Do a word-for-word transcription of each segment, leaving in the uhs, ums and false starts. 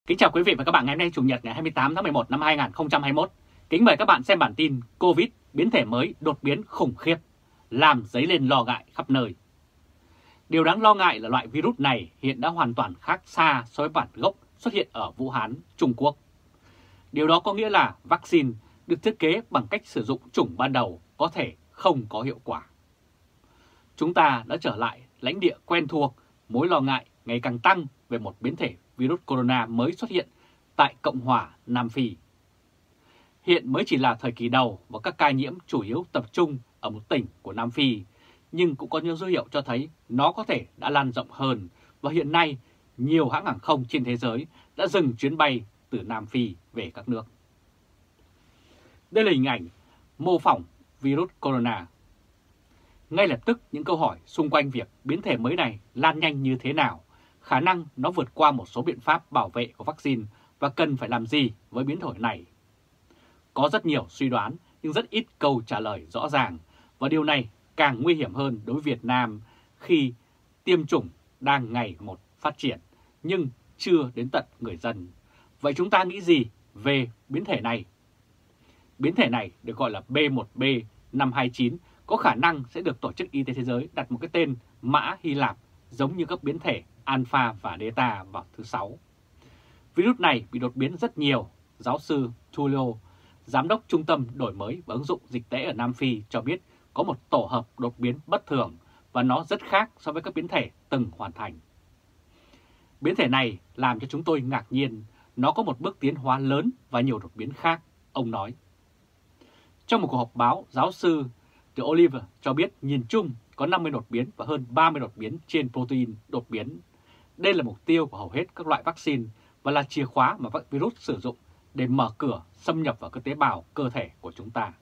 Kính chào quý vị và các bạn ngày hôm nay Chủ nhật ngày hai mươi tám tháng mười một năm hai nghìn không trăm hai mươi mốt. Kính mời các bạn xem bản tin Covid biến thể mới đột biến khủng khiếp, làm dấy lên lo ngại khắp nơi. Điều đáng lo ngại là loại virus này hiện đã hoàn toàn khác xa so với bản gốc xuất hiện ở Vũ Hán, Trung Quốc. Điều đó có nghĩa là vaccine được thiết kế bằng cách sử dụng chủng ban đầu có thể không có hiệu quả. Chúng ta đã trở lại lãnh địa quen thuộc, mối lo ngại ngày càng tăng về một biến thể virus corona mới xuất hiện tại Cộng hòa Nam Phi. Hiện mới chỉ là thời kỳ đầu và các ca nhiễm chủ yếu tập trung ở một tỉnh của Nam Phi, nhưng cũng có nhiều dấu hiệu cho thấy nó có thể đã lan rộng hơn và hiện nay nhiều hãng hàng không trên thế giới đã dừng chuyến bay từ Nam Phi về các nước. Đây là hình ảnh mô phỏng virus corona. Ngay lập tức những câu hỏi xung quanh việc biến thể mới này lan nhanh như thế nào, khả năng nó vượt qua một số biện pháp bảo vệ của vaccine và cần phải làm gì với biến thể này. Có rất nhiều suy đoán nhưng rất ít câu trả lời rõ ràng và điều này càng nguy hiểm hơn đối với Việt Nam khi tiêm chủng đang ngày một phát triển nhưng chưa đến tận người dân. Vậy chúng ta nghĩ gì về biến thể này? Biến thể này được gọi là B một B năm hai chín có khả năng sẽ được Tổ chức Y tế Thế giới đặt một cái tên mã Hy Lạp giống như các biến thể Alpha và Delta vào thứ Sáu. Virus này bị đột biến rất nhiều. Giáo sư Tulio, Giám đốc Trung tâm Đổi mới và Ứng dụng Dịch tễ ở Nam Phi cho biết có một tổ hợp đột biến bất thường và nó rất khác so với các biến thể từng hoàn thành. Biến thể này làm cho chúng tôi ngạc nhiên, nó có một bước tiến hóa lớn và nhiều đột biến khác, ông nói. Trong một cuộc họp báo, giáo sư The Oliver cho biết nhìn chung có năm mươi đột biến và hơn ba mươi đột biến trên protein đột biến. Đây là mục tiêu của hầu hết các loại vaccine và là chìa khóa mà virus sử dụng để mở cửa xâm nhập vào các tế bào cơ thể của chúng ta.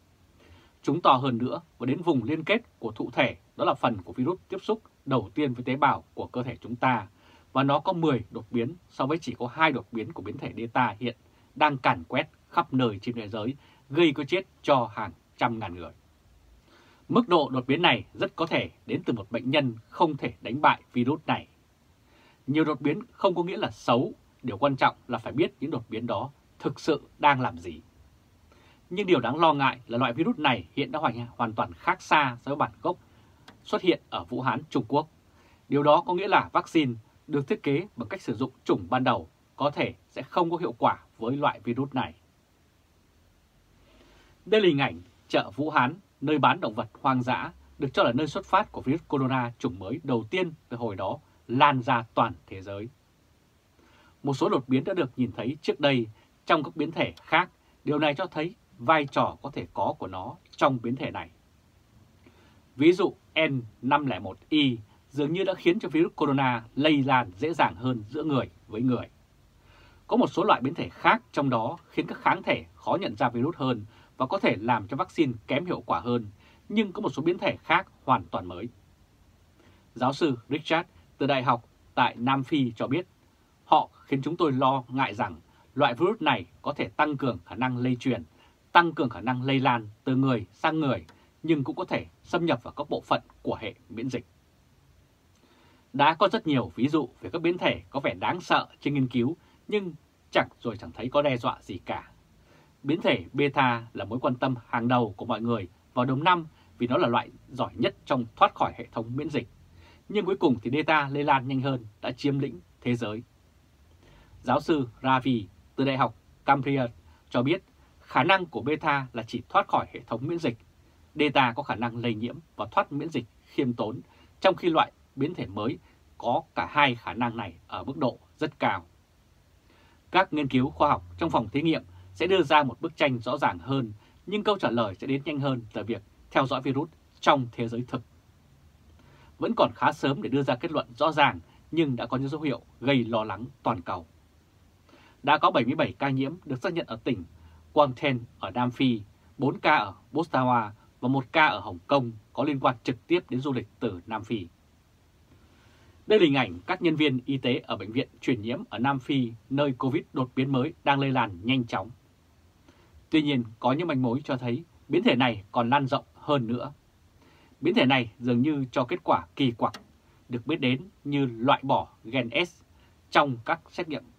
Chúng to hơn nữa và đến vùng liên kết của thụ thể, đó là phần của virus tiếp xúc đầu tiên với tế bào của cơ thể chúng ta, và nó có mười đột biến so với chỉ có hai đột biến của biến thể Delta hiện đang càn quét khắp nơi trên thế giới, gây cái chết cho hàng trăm ngàn người. Mức độ đột biến này rất có thể đến từ một bệnh nhân không thể đánh bại virus này. Nhiều đột biến không có nghĩa là xấu, điều quan trọng là phải biết những đột biến đó thực sự đang làm gì. Nhưng điều đáng lo ngại là loại virus này hiện đã hoàn toàn khác xa so với bản gốc xuất hiện ở Vũ Hán, Trung Quốc. Điều đó có nghĩa là vaccine được thiết kế bằng cách sử dụng chủng ban đầu có thể sẽ không có hiệu quả với loại virus này. Đây là hình ảnh chợ Vũ Hán, nơi bán động vật hoang dã, được cho là nơi xuất phát của virus corona chủng mới đầu tiên từ hồi đó lan ra toàn thế giới. Một số đột biến đã được nhìn thấy trước đây trong các biến thể khác, điều này cho thấy vai trò có thể có của nó trong biến thể này. Ví dụ N năm không một Y dường như đã khiến cho virus corona lây lan dễ dàng hơn giữa người với người. Có một số loại biến thể khác trong đó khiến các kháng thể khó nhận ra virus hơn và có thể làm cho vaccine kém hiệu quả hơn, nhưng có một số biến thể khác hoàn toàn mới. Giáo sư Richard từ Đại học tại Nam Phi cho biết, họ khiến chúng tôi lo ngại rằng loại virus này có thể tăng cường khả năng lây truyền, tăng cường khả năng lây lan từ người sang người, nhưng cũng có thể xâm nhập vào các bộ phận của hệ miễn dịch. Đã có rất nhiều ví dụ về các biến thể có vẻ đáng sợ trên nghiên cứu, nhưng chẳng rồi chẳng thấy có đe dọa gì cả. Biến thể Beta là mối quan tâm hàng đầu của mọi người vào đầu năm vì nó là loại giỏi nhất trong thoát khỏi hệ thống miễn dịch. Nhưng cuối cùng thì Delta lây lan nhanh hơn, đã chiếm lĩnh thế giới. Giáo sư Ravi từ Đại học Cambridge cho biết khả năng của Beta là chỉ thoát khỏi hệ thống miễn dịch. Delta có khả năng lây nhiễm và thoát miễn dịch khiêm tốn, trong khi loại biến thể mới có cả hai khả năng này ở mức độ rất cao. Các nghiên cứu khoa học trong phòng thí nghiệm sẽ đưa ra một bức tranh rõ ràng hơn, nhưng câu trả lời sẽ đến nhanh hơn từ việc theo dõi virus trong thế giới thực. Vẫn còn khá sớm để đưa ra kết luận rõ ràng, nhưng đã có những dấu hiệu gây lo lắng toàn cầu. Đã có bảy mươi bảy ca nhiễm được xác nhận ở tỉnh Quang Thanh ở Nam Phi, bốn ca ở Botswana và một ca ở Hồng Kông có liên quan trực tiếp đến du lịch từ Nam Phi. Đây là hình ảnh các nhân viên y tế ở bệnh viện truyền nhiễm ở Nam Phi, nơi Covid đột biến mới đang lây lan nhanh chóng. Tuy nhiên, có những manh mối cho thấy biến thể này còn lan rộng hơn nữa. Biến thể này dường như cho kết quả kỳ quặc, được biết đến như loại bỏ gen S trong các xét nghiệm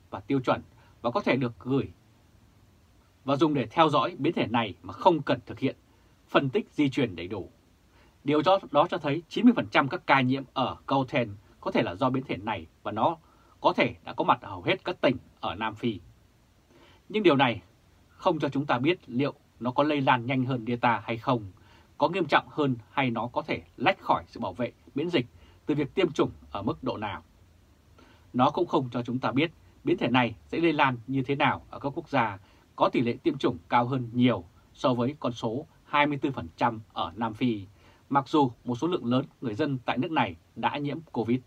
và tiêu chuẩn và có thể được gửi và dùng để theo dõi biến thể này mà không cần thực hiện phân tích di truyền đầy đủ. Điều đó cho thấy chín mươi phần trăm các ca nhiễm ở Gauteng có thể là do biến thể này và nó có thể đã có mặt ở hầu hết các tỉnh ở Nam Phi. Nhưng điều này không cho chúng ta biết liệu nó có lây lan nhanh hơn Delta hay không, có nghiêm trọng hơn hay nó có thể lách khỏi sự bảo vệ miễn dịch từ việc tiêm chủng ở mức độ nào. Nó cũng không cho chúng ta biết biến thể này sẽ lây lan như thế nào ở các quốc gia có tỷ lệ tiêm chủng cao hơn nhiều so với con số hai mươi tư phần trăm ở Nam Phi, mặc dù một số lượng lớn người dân tại nước này đã nhiễm Covid.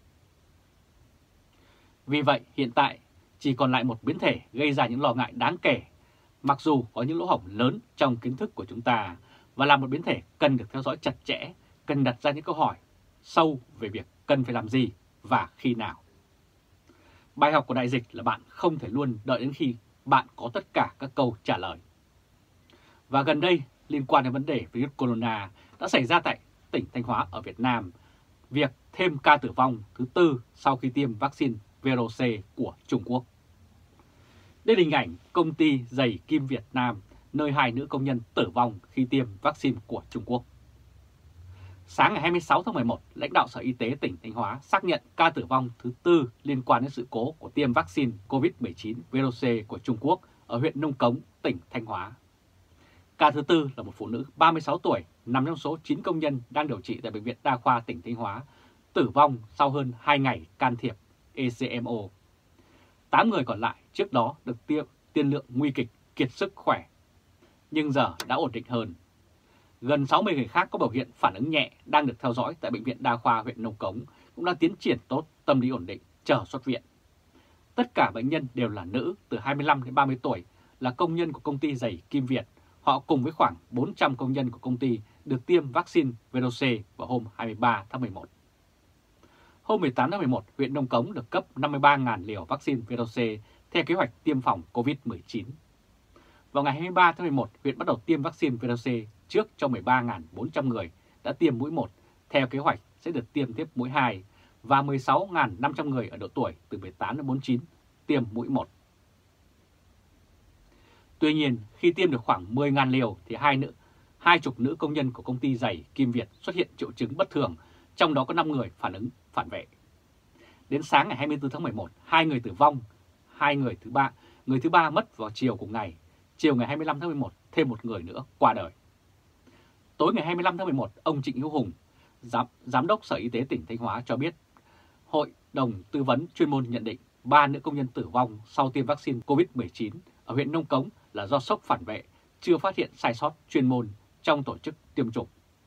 Vì vậy, hiện tại chỉ còn lại một biến thể gây ra những lo ngại đáng kể, mặc dù có những lỗ hổng lớn trong kiến thức của chúng ta, và là một biến thể cần được theo dõi chặt chẽ, cần đặt ra những câu hỏi sâu về việc cần phải làm gì và khi nào. Bài học của đại dịch là bạn không thể luôn đợi đến khi bạn có tất cả các câu trả lời. Và gần đây, liên quan đến vấn đề virus corona đã xảy ra tại tỉnh Thanh Hóa ở Việt Nam, việc thêm ca tử vong thứ tư sau khi tiêm vaccine Verocell của Trung Quốc. Đây là hình ảnh công ty giày Kim Việt Nam, nơi hai nữ công nhân tử vong khi tiêm vaccine của Trung Quốc. Sáng ngày hai mươi sáu tháng mười một, lãnh đạo Sở Y tế tỉnh Thanh Hóa xác nhận ca tử vong thứ tư liên quan đến sự cố của tiêm vaccine Covid mười chín Verocell của Trung Quốc ở huyện Nông Cống, tỉnh Thanh Hóa. Ca thứ tư là một phụ nữ ba mươi sáu tuổi, nằm trong số chín công nhân đang điều trị tại Bệnh viện Đa khoa tỉnh Thanh Hóa, tử vong sau hơn hai ngày can thiệp e xê em o. tám người còn lại trước đó được tiêm tiên lượng nguy kịch, kiệt sức khỏe, nhưng giờ đã ổn định hơn. Gần sáu mươi người khác có biểu hiện phản ứng nhẹ đang được theo dõi tại Bệnh viện Đa khoa huyện Nông Cống cũng đang tiến triển tốt, tâm lý ổn định, chờ xuất viện. Tất cả bệnh nhân đều là nữ từ hai mươi lăm đến ba mươi tuổi, là công nhân của công ty giày Kim Việt. Họ cùng với khoảng bốn trăm công nhân của công ty được tiêm vaccine Verocell vào hôm hai mươi ba tháng mười một. Hôm mười tám tháng mười một, huyện Nông Cống được cấp năm mươi ba nghìn liều vaccine Verocell theo kế hoạch tiêm phòng Covid mười chín. Vào ngày hai mươi ba tháng mười một, huyện bắt đầu tiêm vaccine Verocell trước cho mười ba nghìn bốn trăm người đã tiêm mũi một, theo kế hoạch sẽ được tiêm tiếp mũi hai, và mười sáu nghìn năm trăm người ở độ tuổi từ mười tám đến bốn mươi chín tiêm mũi một. Tuy nhiên, khi tiêm được khoảng mười nghìn liều thì hai nữ, hai chục nữ công nhân của công ty giày Kim Việt xuất hiện triệu chứng bất thường, trong đó có năm người phản ứng phản vệ. Đến sáng ngày hai mươi tư tháng mười một, hai người tử vong, hai người thứ ba, người thứ ba mất vào chiều cùng ngày. Chiều ngày hai mươi lăm tháng mười một, thêm một người nữa qua đời. Tối ngày hai mươi lăm tháng mười một, ông Trịnh Hữu Hùng, giám, giám đốc Sở Y tế tỉnh Thanh Hóa cho biết, Hội đồng tư vấn chuyên môn nhận định ba nữ công nhân tử vong sau tiêm vaccine Covid mười chín ở huyện Nông Cống là do sốc phản vệ, chưa phát hiện sai sót chuyên môn trong tổ chức tiêm chủng.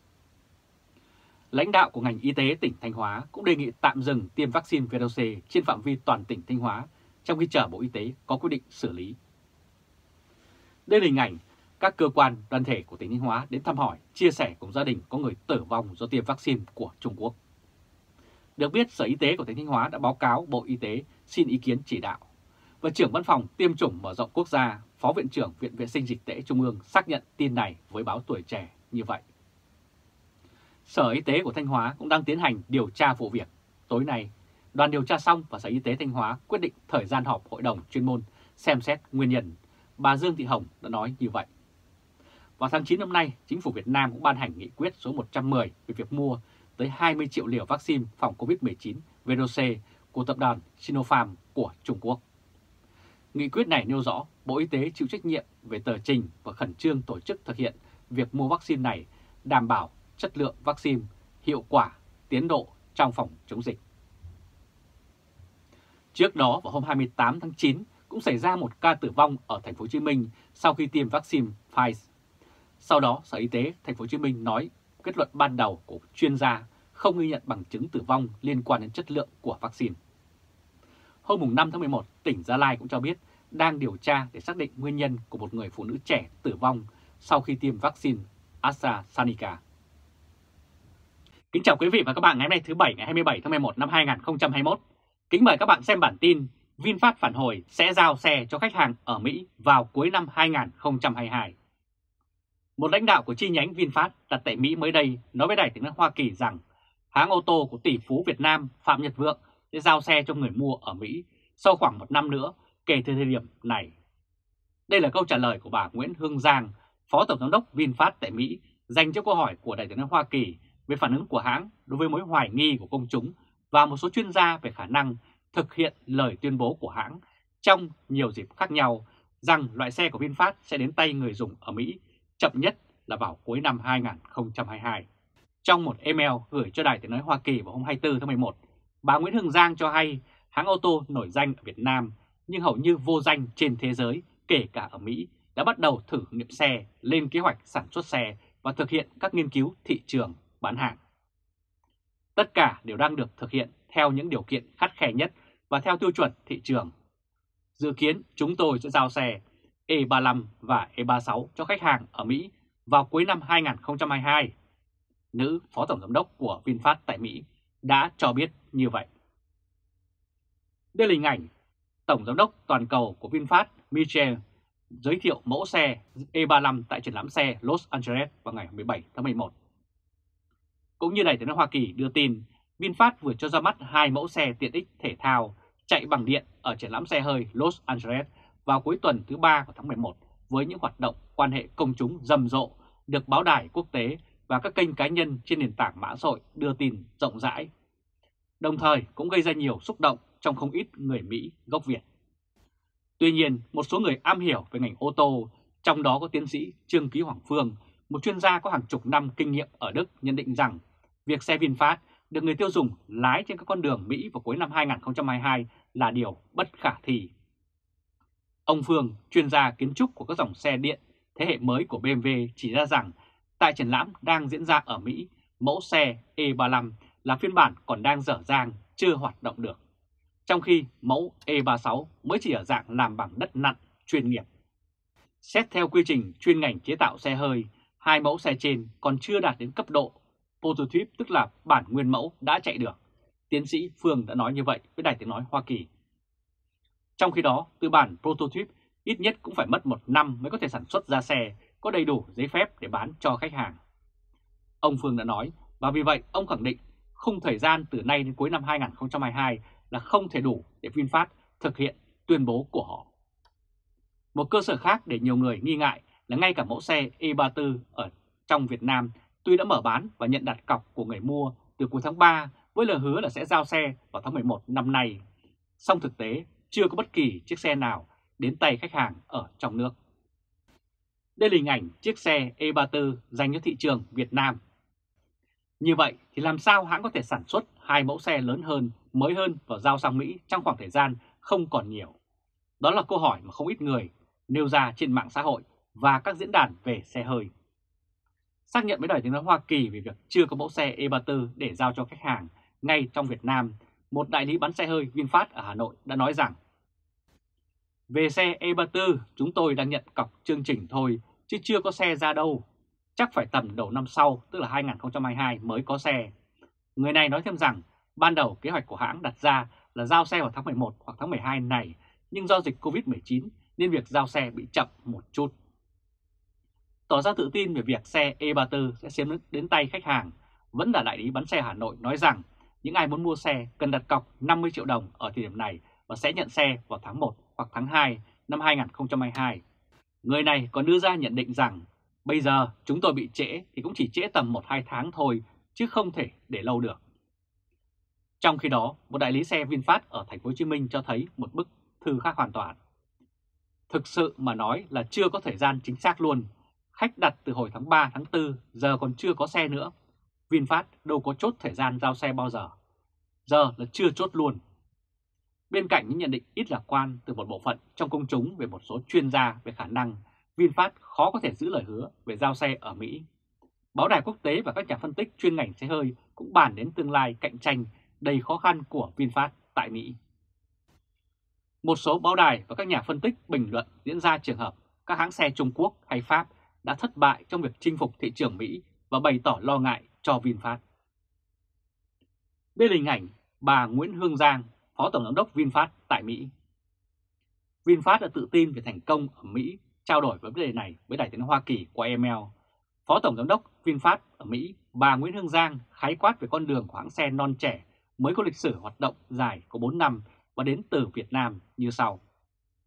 Lãnh đạo của ngành y tế tỉnh Thanh Hóa cũng đề nghị tạm dừng tiêm vaccine Verocell trên phạm vi toàn tỉnh Thanh Hóa, trong khi chờ Bộ Y tế có quyết định xử lý. Đây là hình ảnh các cơ quan đoàn thể của tỉnh Thanh Hóa đến thăm hỏi, chia sẻ cùng gia đình có người tử vong do tiêm vaccine của Trung Quốc. Được biết, Sở Y tế của tỉnh Thanh Hóa đã báo cáo Bộ Y tế xin ý kiến chỉ đạo. Và trưởng văn phòng tiêm chủng mở rộng quốc gia, Phó Viện trưởng Viện Vệ sinh Dịch tễ Trung ương xác nhận tin này với báo Tuổi Trẻ như vậy. Sở Y tế của Thanh Hóa cũng đang tiến hành điều tra vụ việc. Tối nay, đoàn điều tra xong và Sở Y tế Thanh Hóa quyết định thời gian họp hội đồng chuyên môn xem xét nguyên nhân. Bà Dương Thị Hồng đã nói như vậy. Vào tháng chín năm nay, Chính phủ Việt Nam cũng ban hành nghị quyết số một trăm mười về việc mua tới hai mươi triệu liều vaccine phòng Covid mười chín Verocell của tập đoàn Sinopharm của Trung Quốc. Nghị quyết này nêu rõ Bộ Y tế chịu trách nhiệm về tờ trình và khẩn trương tổ chức thực hiện việc mua vaccine này, đảm bảo chất lượng vaccine, hiệu quả, tiến độ trong phòng chống dịch. Trước đó vào hôm hai mươi tám tháng chín cũng xảy ra một ca tử vong ở thành phố Hồ Chí Minh sau khi tiêm vaccine Pfizer. Sau đó, Sở Y tế thành phố Hồ Chí Minh nói kết luận ban đầu của chuyên gia không ghi nhận bằng chứng tử vong liên quan đến chất lượng của vaccine. Hôm năm tháng mười một, tỉnh Gia Lai cũng cho biết đang điều tra để xác định nguyên nhân của một người phụ nữ trẻ tử vong sau khi tiêm vaccine AstraZeneca. Kính chào quý vị và các bạn, ngày hôm nay thứ Bảy ngày hai mươi bảy tháng mười một năm hai nghìn không trăm hai mươi mốt. Kính mời các bạn xem bản tin VinFast phản hồi sẽ giao xe cho khách hàng ở Mỹ vào cuối năm hai nghìn không trăm hai mươi hai. Một lãnh đạo của chi nhánh VinFast đặt tại Mỹ mới đây nói với Đài Tiếng nói Hoa Kỳ rằng hãng ô tô của tỷ phú Việt Nam Phạm Nhật Vượng sẽ giao xe cho người mua ở Mỹ sau khoảng một năm nữa kể từ thời điểm này. Đây là câu trả lời của bà Nguyễn Hương Giang, Phó Tổng Giám đốc VinFast tại Mỹ, dành cho câu hỏi của Đại tiếng nói Hoa Kỳ về phản ứng của hãng đối với mối hoài nghi của công chúng và một số chuyên gia về khả năng thực hiện lời tuyên bố của hãng trong nhiều dịp khác nhau rằng loại xe của VinFast sẽ đến tay người dùng ở Mỹ chậm nhất là vào cuối năm hai nghìn không trăm hai mươi hai. Trong một email gửi cho Đài tiếng nói Hoa Kỳ vào hôm hai mươi tư tháng mười một, bà Nguyễn Hương Giang cho hay hãng ô tô nổi danh ở Việt Nam nhưng hầu như vô danh trên thế giới, kể cả ở Mỹ, đã bắt đầu thử nghiệm xe, lên kế hoạch sản xuất xe và thực hiện các nghiên cứu thị trường bán hàng. Tất cả đều đang được thực hiện theo những điều kiện khắt khe nhất và theo tiêu chuẩn thị trường. Dự kiến chúng tôi sẽ giao xe E ba mươi lăm và E ba mươi sáu cho khách hàng ở Mỹ vào cuối năm hai nghìn không trăm hai mươi hai. Nữ Phó Tổng Giám đốc của VinFast tại Mỹ đã cho biết như vậy. Đây là hình ảnh Tổng Giám đốc toàn cầu của VinFast Michel giới thiệu mẫu xe E ba mươi lăm tại triển lãm xe Los Angeles vào ngày mười bảy tháng mười một. Cũng như Đài tiếng nói Hoa Kỳ đưa tin, VinFast vừa cho ra mắt hai mẫu xe tiện ích thể thao chạy bằng điện ở triển lãm xe hơi Los Angeles vào cuối tuần thứ ba của tháng mười một với những hoạt động quan hệ công chúng rầm rộ được báo đài quốc tế và các kênh cá nhân trên nền tảng mạng xã hội đưa tin rộng rãi. Đồng thời cũng gây ra nhiều xúc động trong không ít người Mỹ gốc Việt. Tuy nhiên, một số người am hiểu về ngành ô tô, trong đó có tiến sĩ Trương Ký Hoàng Phương, một chuyên gia có hàng chục năm kinh nghiệm ở Đức, nhận định rằng việc xe VinFast được người tiêu dùng lái trên các con đường Mỹ vào cuối năm hai nghìn không trăm hai mươi hai là điều bất khả thi. Ông Phương, chuyên gia kiến trúc của các dòng xe điện thế hệ mới của bê em vê, chỉ ra rằng tại triển lãm đang diễn ra ở Mỹ, mẫu xe E ba mươi lăm là phiên bản còn đang dở dang, chưa hoạt động được, trong khi mẫu E ba mươi sáu mới chỉ ở dạng làm bằng đất nặn chuyên nghiệp. Xét theo quy trình chuyên ngành chế tạo xe hơi, hai mẫu xe trên còn chưa đạt đến cấp độ prototype, tức là bản nguyên mẫu đã chạy được. Tiến sĩ Phương đã nói như vậy với Đài tiếng nói Hoa Kỳ. Trong khi đó, từ bản prototype ít nhất cũng phải mất một năm mới có thể sản xuất ra xe có đầy đủ giấy phép để bán cho khách hàng. Ông Phương đã nói, và vì vậy ông khẳng định khung thời gian từ nay đến cuối năm hai nghìn không trăm hai mươi hai là không thể đủ để VinFast thực hiện tuyên bố của họ. Một cơ sở khác để nhiều người nghi ngại là ngay cả mẫu xe E ba mươi tư ở trong Việt Nam tuy đã mở bán và nhận đặt cọc của người mua từ cuối tháng ba với lời hứa là sẽ giao xe vào tháng mười một năm nay, song thực tế chưa có bất kỳ chiếc xe nào đến tay khách hàng ở trong nước. Đây là hình ảnh chiếc xe E ba mươi tư dành cho thị trường Việt Nam. Như vậy thì làm sao hãng có thể sản xuất hai mẫu xe lớn hơn, mới hơn và giao sang Mỹ trong khoảng thời gian không còn nhiều? Đó là câu hỏi mà không ít người nêu ra trên mạng xã hội và các diễn đàn về xe hơi. Xác nhận với Đài tiếng nói Hoa Kỳ về việc chưa có mẫu xe E ba mươi tư để giao cho khách hàng ngay trong Việt Nam, một đại lý bán xe hơi VinFast ở Hà Nội đã nói rằng: về xe E ba mươi tư, chúng tôi đang nhận cọc chương trình thôi, chứ chưa có xe ra đâu. Chắc phải tầm đầu năm sau, tức là hai nghìn không trăm hai mươi hai mới có xe. Người này nói thêm rằng, ban đầu kế hoạch của hãng đặt ra là giao xe vào tháng mười một hoặc tháng mười hai này, nhưng do dịch Covid mười chín nên việc giao xe bị chậm một chút. Tỏ ra tự tin về việc xe E ba mươi tư sẽ sớm đến tay khách hàng, vẫn là đại lý bán xe Hà Nội nói rằng những ai muốn mua xe cần đặt cọc năm mươi triệu đồng ở thời điểm này và sẽ nhận xe vào tháng một hoặc tháng hai năm hai nghìn không trăm hai mươi hai. Người này còn đưa ra nhận định rằng bây giờ chúng tôi bị trễ thì cũng chỉ trễ tầm một hai tháng thôi, chứ không thể để lâu được. Trong khi đó, một đại lý xe VinFast ở thành phố Hồ Chí Minh cho thấy một bức thư khác hoàn toàn. Thực sự mà nói là chưa có thời gian chính xác luôn. Khách đặt từ hồi tháng ba, tháng tư, giờ còn chưa có xe nữa. VinFast đâu có chốt thời gian giao xe bao giờ. Giờ là chưa chốt luôn. Bên cạnh những nhận định ít lạc quan từ một bộ phận trong công chúng về một số chuyên gia về khả năng VinFast khó có thể giữ lời hứa về giao xe ở Mỹ, báo đài quốc tế và các nhà phân tích chuyên ngành xe hơi cũng bàn đến tương lai cạnh tranh đầy khó khăn của VinFast tại Mỹ. Một số báo đài và các nhà phân tích bình luận diễn ra trường hợp các hãng xe Trung Quốc hay Pháp đã thất bại trong việc chinh phục thị trường Mỹ và bày tỏ lo ngại cho VinFast. Đây là hình ảnh bà Nguyễn Hương Giang, Phó Tổng Giám đốc VinFast tại Mỹ. VinFast đã tự tin về thành công ở Mỹ, trao đổi với vấn đề này với Đài tiếng nói Hoa Kỳ qua email. Phó Tổng Giám đốc VinFast ở Mỹ, bà Nguyễn Hương Giang khái quát về con đường của hãng xe non trẻ mới có lịch sử hoạt động dài có bốn năm và đến từ Việt Nam như sau.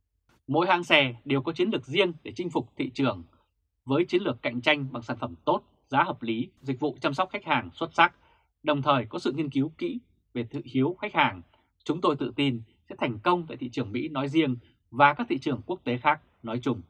Mỗi hãng xe đều có chiến lược riêng để chinh phục thị trường, với chiến lược cạnh tranh bằng sản phẩm tốt, giá hợp lý, dịch vụ chăm sóc khách hàng xuất sắc, đồng thời có sự nghiên cứu kỹ về thị hiếu khách hàng. Chúng tôi tự tin sẽ thành công tại thị trường Mỹ nói riêng và các thị trường quốc tế khác nói chung.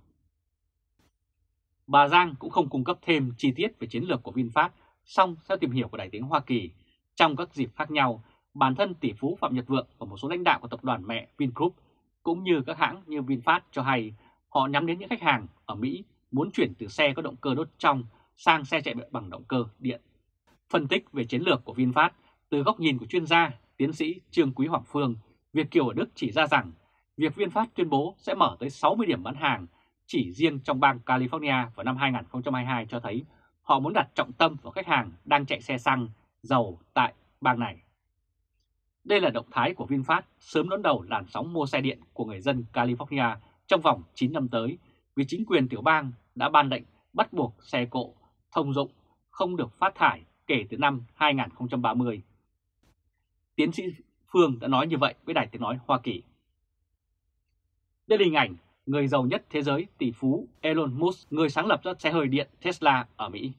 Bà Giang cũng không cung cấp thêm chi tiết về chiến lược của VinFast, song theo tìm hiểu của Đài tiếng Hoa Kỳ, trong các dịp khác nhau, bản thân tỷ phú Phạm Nhật Vượng và một số lãnh đạo của tập đoàn mẹ Vingroup cũng như các hãng như VinFast cho hay họ nhắm đến những khách hàng ở Mỹ muốn chuyển từ xe có động cơ đốt trong sang xe chạy bằng động cơ điện. Phân tích về chiến lược của VinFast từ góc nhìn của chuyên gia, tiến sĩ Trương Quý Hoàng Phương, Việt Kiều ở Đức chỉ ra rằng việc VinFast tuyên bố sẽ mở tới sáu mươi điểm bán hàng chỉ riêng trong bang California vào năm hai nghìn không trăm hai mươi hai cho thấy họ muốn đặt trọng tâm vào khách hàng đang chạy xe xăng, dầu tại bang này. Đây là động thái của VinFast sớm đón đầu làn sóng mua xe điện của người dân California trong vòng chín năm tới vì chính quyền tiểu bang đã ban lệnh bắt buộc xe cộ thông dụng không được phát thải kể từ năm hai nghìn không trăm ba mươi. Tiến sĩ Phương đã nói như vậy với Đài Tiếng Nói Hoa Kỳ. Đây là hình ảnh người giàu nhất thế giới tỷ phú Elon Musk, người sáng lập ra xe hơi điện Tesla ở Mỹ.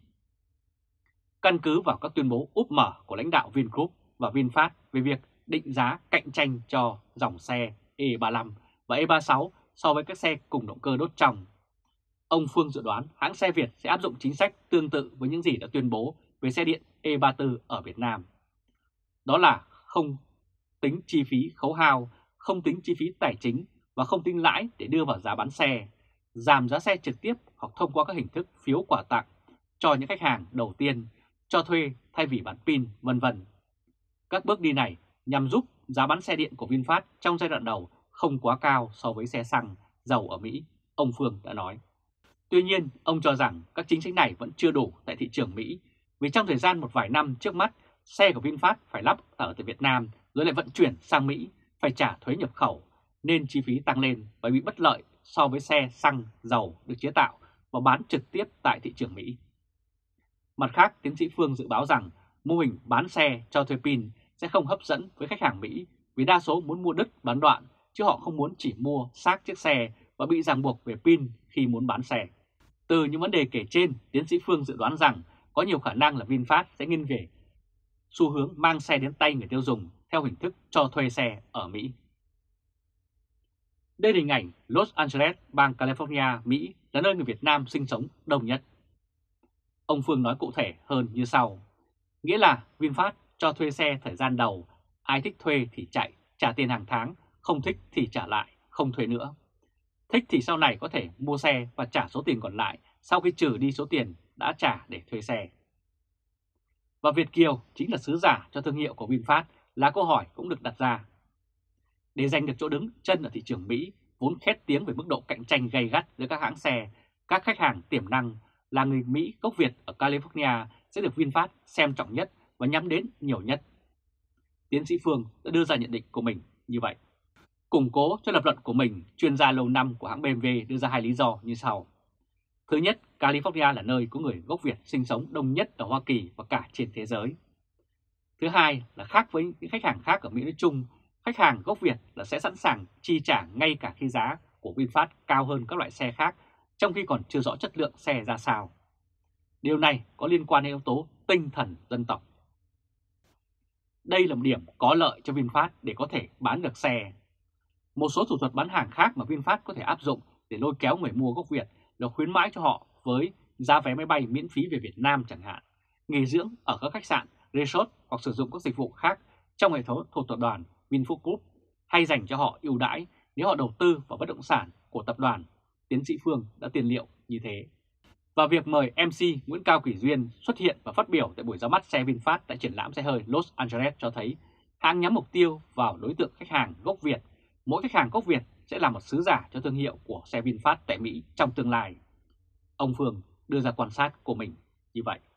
Căn cứ vào các tuyên bố úp mở của lãnh đạo Vingroup và VinFast về việc định giá cạnh tranh cho dòng xe E ba mươi lăm và E ba mươi sáu so với các xe cùng động cơ đốt trong, ông Phương dự đoán hãng xe Việt sẽ áp dụng chính sách tương tự với những gì đã tuyên bố về xe điện E ba mươi tư ở Việt Nam. Đó là không tính chi phí khấu hao, không tính chi phí tài chính và không tính lãi để đưa vào giá bán xe, giảm giá xe trực tiếp hoặc thông qua các hình thức phiếu quà tặng cho những khách hàng đầu tiên, cho thuê thay vì bán pin, vân vân. Các bước đi này nhằm giúp giá bán xe điện của VinFast trong giai đoạn đầu không quá cao so với xe xăng, dầu ở Mỹ, ông Phương đã nói. Tuy nhiên, ông cho rằng các chính sách này vẫn chưa đủ tại thị trường Mỹ, vì trong thời gian một vài năm trước mắt, xe của VinFast phải lắp ở tại Việt Nam rồi lại vận chuyển sang Mỹ, phải trả thuế nhập khẩu, nên chi phí tăng lên và bị bất lợi so với xe xăng, dầu được chế tạo và bán trực tiếp tại thị trường Mỹ. Mặt khác, tiến sĩ Phương dự báo rằng mô hình bán xe cho thuê pin sẽ không hấp dẫn với khách hàng Mỹ vì đa số muốn mua đứt bán đoạn, chứ họ không muốn chỉ mua xác chiếc xe và bị ràng buộc về pin khi muốn bán xe. Từ những vấn đề kể trên, tiến sĩ Phương dự đoán rằng có nhiều khả năng là VinFast sẽ nghiêng về xu hướng mang xe đến tay người tiêu dùng theo hình thức cho thuê xe ở Mỹ. Đây là hình ảnh Los Angeles, bang California, Mỹ là nơi người Việt Nam sinh sống đông nhất. Ông Phương nói cụ thể hơn như sau, nghĩa là VinFast cho thuê xe thời gian đầu, ai thích thuê thì chạy, trả tiền hàng tháng, không thích thì trả lại, không thuê nữa. Thích thì sau này có thể mua xe và trả số tiền còn lại sau khi trừ đi số tiền đã trả để thuê xe. Và Việt Kiều chính là sứ giả cho thương hiệu của VinFast là câu hỏi cũng được đặt ra. Để giành được chỗ đứng chân ở thị trường Mỹ, vốn khét tiếng về mức độ cạnh tranh gay gắt giữa các hãng xe, các khách hàng tiềm năng là người Mỹ gốc Việt ở California sẽ được VinFast xem trọng nhất và nhắm đến nhiều nhất. Tiến sĩ Phương đã đưa ra nhận định của mình như vậy. Củng cố cho lập luận của mình, chuyên gia lâu năm của hãng bê em vê đưa ra hai lý do như sau. Thứ nhất, California là nơi có người gốc Việt sinh sống đông nhất ở Hoa Kỳ và cả trên thế giới. Thứ hai là khác với những khách hàng khác ở Mỹ nói chung, khách hàng gốc Việt là sẽ sẵn sàng chi trả ngay cả khi giá của VinFast cao hơn các loại xe khác, trong khi còn chưa rõ chất lượng xe ra sao. Điều này có liên quan đến yếu tố tinh thần dân tộc. Đây là một điểm có lợi cho VinFast để có thể bán được xe. Một số thủ thuật bán hàng khác mà VinFast có thể áp dụng để lôi kéo người mua gốc Việt là khuyến mãi cho họ với giá vé máy bay miễn phí về Việt Nam chẳng hạn, nghỉ dưỡng ở các khách sạn, resort hoặc sử dụng các dịch vụ khác trong hệ thống thuộc tập đoàn Vingroup Group, hay dành cho họ ưu đãi nếu họ đầu tư vào bất động sản của tập đoàn. Tiến sĩ Phương đã tiên liệu như thế. Và việc mời em xê Nguyễn Cao Kỳ Duyên xuất hiện và phát biểu tại buổi ra mắt xe VinFast tại triển lãm xe hơi Los Angeles cho thấy hãng nhắm mục tiêu vào đối tượng khách hàng gốc Việt. Mỗi khách hàng gốc Việt sẽ là một sứ giả cho thương hiệu của xe VinFast tại Mỹ trong tương lai. Ông Phương đưa ra quan sát của mình như vậy.